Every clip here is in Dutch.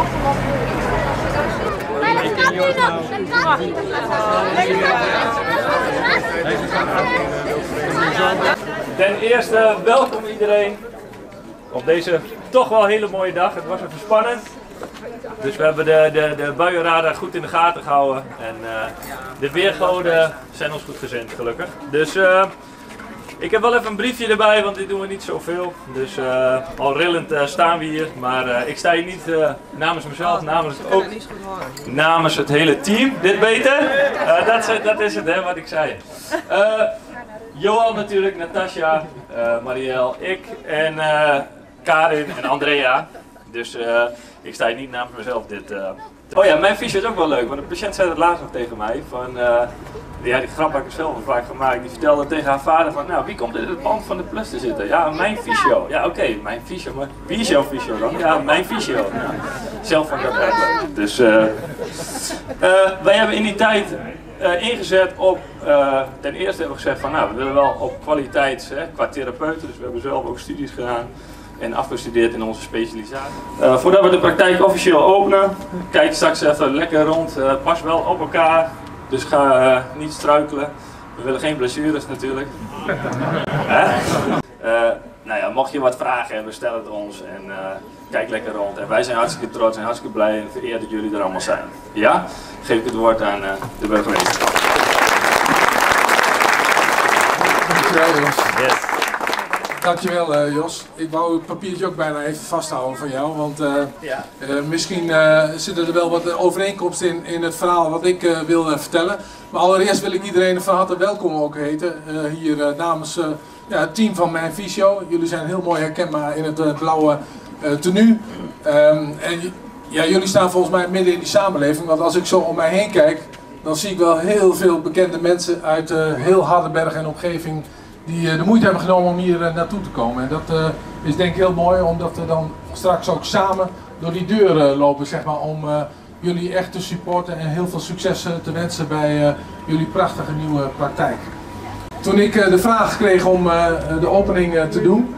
Ten eerste, welkom iedereen op deze toch wel hele mooie dag. Het was even spannend. Dus we hebben de buienradar goed in de gaten gehouden. En de weergoden zijn ons goed gezind, gelukkig. Dus ik heb wel even een briefje erbij, want dit doen we niet zoveel. Dus al rillend staan we hier. Maar ik sta hier niet namens mezelf, namens het hele team. Dit beter? Dat is het, hè, wat ik zei. Johan natuurlijk, Natasja, Marielle, ik en Karin en Andrea. Dus ik sta hier niet namens mezelf dit. Oh ja, mijn fysio is ook wel leuk, want de patiënt zei dat laatst nog tegen mij. Van, ja, die grap heb ik zelf al vaak gemaakt. Die vertelde tegen haar vader van, nou, wie komt in het band van de plus te zitten? Ja, mijn fysio. Ja, oké, mijn fysio. Maar wie is jouw fysio dan? Ja, mijn fysio. Nou, zelf vond ik dat echt leuk. Dus wij hebben in die tijd ingezet op, ten eerste hebben we gezegd van, nou, we willen wel op kwaliteit, qua therapeuten. Dus we hebben zelf ook studies gedaan. En afgestudeerd in onze specialisatie. Voordat we de praktijk officieel openen, kijk straks even lekker rond. Pas wel op elkaar, dus ga niet struikelen. We willen geen blessures natuurlijk. Nou ja, mocht je wat vragen hebben, stel het ons en kijk lekker rond. En wij zijn hartstikke trots en hartstikke blij en vereerd dat jullie er allemaal zijn. Ja? Geef ik het woord aan de burgemeester. Dankjewel, Jos. Yes. Dankjewel, Jos. Ik wou het papiertje ook bijna even vasthouden van jou, want misschien zitten er wel wat overeenkomsten in het verhaal wat ik wil vertellen. Maar allereerst wil ik iedereen van harte welkom ook heten, hier namens het team van Mijn Fysio. Jullie zijn heel mooi herkenbaar in het blauwe tenue. En ja, jullie staan volgens mij midden in die samenleving, want als ik zo om mij heen kijk, dan zie ik wel heel veel bekende mensen uit heel Hardenberg en omgeving die de moeite hebben genomen om hier naartoe te komen. En dat is denk ik heel mooi, omdat we dan straks ook samen door die deur lopen, zeg maar, om jullie echt te supporten en heel veel succes te wensen bij jullie prachtige nieuwe praktijk. Toen ik de vraag kreeg om de opening te doen,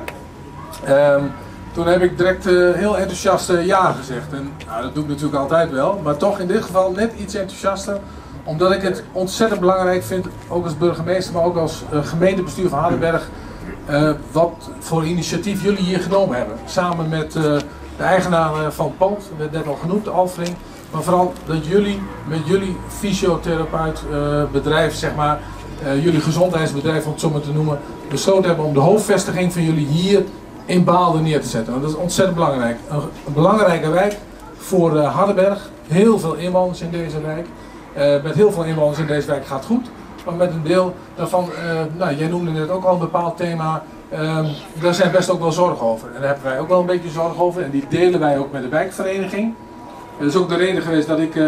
toen heb ik direct heel enthousiast ja gezegd. En nou, dat doe ik natuurlijk altijd wel, maar toch in dit geval net iets enthousiaster. Omdat ik het ontzettend belangrijk vind, ook als burgemeester, maar ook als gemeentebestuur van Hardenberg, wat voor initiatief jullie hier genomen hebben. Samen met de eigenaar van het pand, werd net al genoemd, Alfring. Maar vooral dat jullie met jullie fysiotherapeutbedrijf, zeg maar, jullie gezondheidsbedrijf om het zo maar te noemen, besloten hebben om de hoofdvestiging van jullie hier in Baalde neer te zetten. Want dat is ontzettend belangrijk. Een belangrijke wijk voor Hardenberg. Heel veel inwoners in deze wijk. Met heel veel inwoners in deze wijk gaat het goed, maar met een deel daarvan, nou, jij noemde net ook al een bepaald thema, daar zijn best ook wel zorgen over. En daar hebben wij ook wel een beetje zorg over en die delen wij ook met de wijkvereniging. Dat is ook de reden geweest dat ik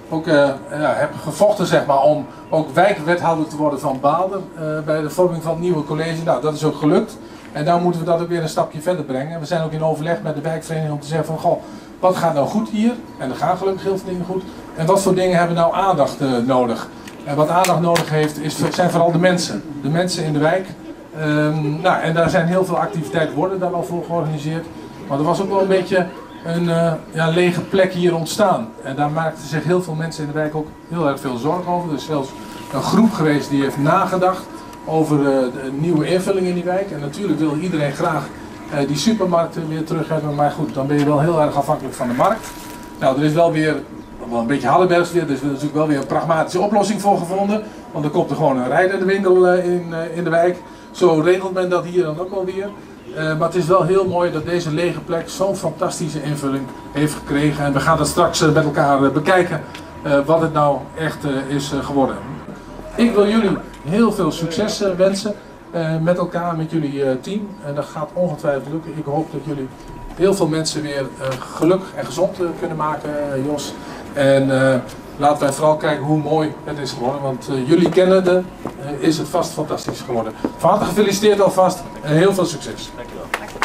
heb gevochten, zeg maar, om ook wijkwethouder te worden van Baalde bij de vorming van het nieuwe college. Nou, dat is ook gelukt en nu moeten we dat ook weer een stapje verder brengen. We zijn ook in overleg met de wijkvereniging om te zeggen van, goh, wat gaat nou goed hier? En er gaan gelukkig heel veel dingen goed. En wat voor dingen hebben nou aandacht nodig? En wat aandacht nodig heeft, zijn vooral de mensen. De mensen in de wijk. Nou, en daar zijn heel veel activiteiten worden daar wel voor georganiseerd. Maar er was ook wel een beetje een lege plek hier ontstaan. En daar maakten zich heel veel mensen in de wijk ook heel erg veel zorgen over. Er is zelfs een groep geweest die heeft nagedacht over de nieuwe invulling in die wijk. En natuurlijk wil iedereen graag die supermarkten weer terug hebben. Maar goed, dan ben je wel heel erg afhankelijk van de markt. Nou, er is wel weer een beetje Hardenbergs weer, dus er is natuurlijk wel weer een pragmatische oplossing voor gevonden. Want er komt er gewoon een rijdende winkel in de wijk. Zo regelt men dat hier dan ook wel weer. Maar het is wel heel mooi dat deze lege plek zo'n fantastische invulling heeft gekregen. En we gaan dat straks met elkaar bekijken wat het nou echt is geworden. Ik wil jullie heel veel succes wensen met elkaar, met jullie team. En dat gaat ongetwijfeld lukken. Ik hoop dat jullie heel veel mensen weer gelukkig en gezond kunnen maken, Jos. En laten wij vooral kijken hoe mooi het is geworden, want jullie kennende is het vast fantastisch geworden. Van harte gefeliciteerd alvast en heel veel succes. Dankjewel.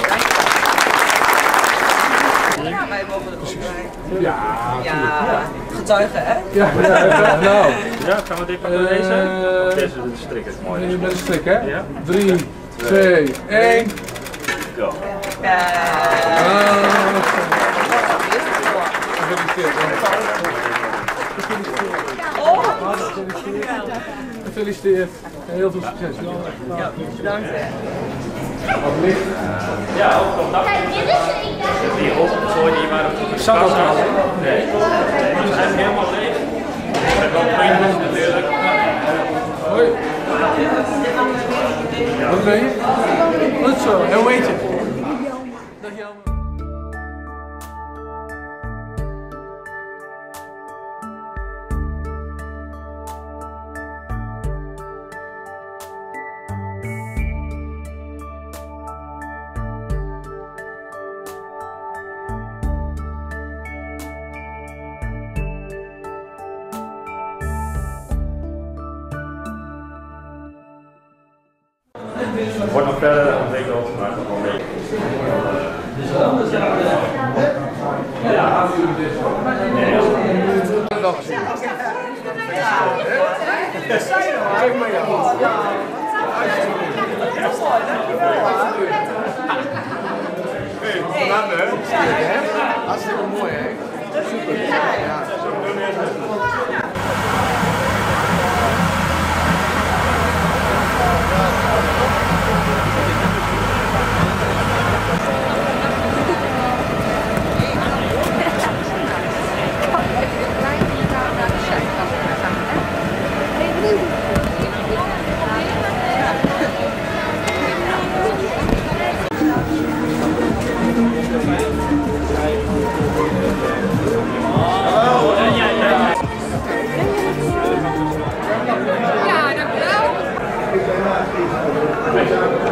Ja, wij mogen er ook bij. Ja, getuigen, hè? Nou. Ja, gaan we dit pakken lezen? Deze strik is mooi. Je bent een strik, hè? Ja. 3, 2, 1. Go. Gefeliciteerd. En heel veel succes. Ja, bedankt. Wat licht. Ja, ook nog dag. Die opgegooid die maar op de kast hadden. Nee, die zijn helemaal leeg. Ik heb wel puntjes natuurlijk. Hoi. Wat ben je? Goed zo. En hoe heet je? Dag Jan. Het wordt nog verder ontwikkeld, maar het is nog wel leuk. Kijk maar Jan. Hartstikke mooi, hè? Super. Ja. Ja, dankjewel.